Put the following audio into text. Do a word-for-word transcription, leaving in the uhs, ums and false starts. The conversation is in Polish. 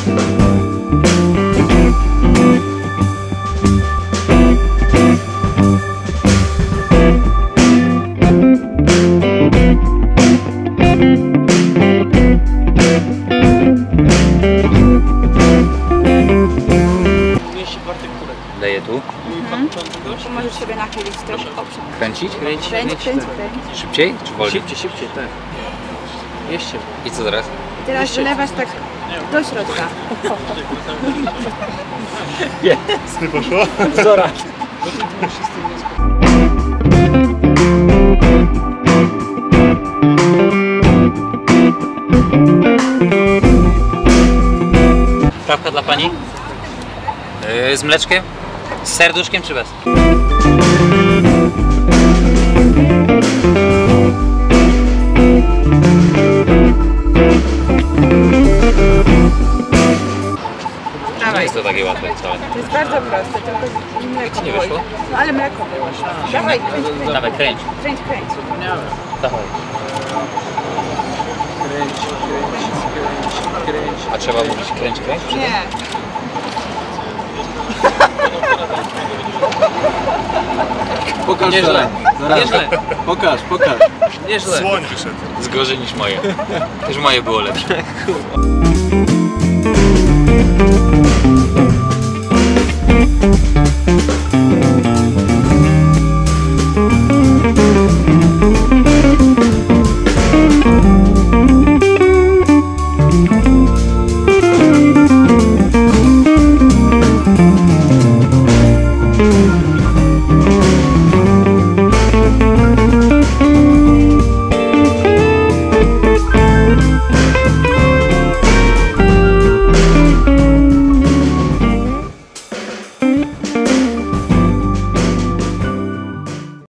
Leję tu. Mhm. To możesz sobie nachylić trochę. Kręcić? Kręć, kręć, kręć, kręć. Szybciej czy wolniej? Szybciej, szybciej, tak. Jeszcze. I co teraz? I teraz wylewasz tak do środka. Nie poszło? Zora. Kawka dla pani? Yy, z mleczkiem? Z serduszkiem czy bez? Nie jest to takie łatwe wcale. To jest bardzo proste, tylko mleko nie wyszło? No ale mleko było. Dawaj, kręć, kręć. Dawaj, kręć. Kręć, kręć. Dawaj. Kręć, kręć, kręć, kręć. A trzeba mówić kręć, kręć? Czy Nie. Pokaż Nieźle. Zora. Nieźle. Pokaż, pokaż. Nieźle. Słoń wyszedł. Jest gorzej niż moje. Też moje było lepsze.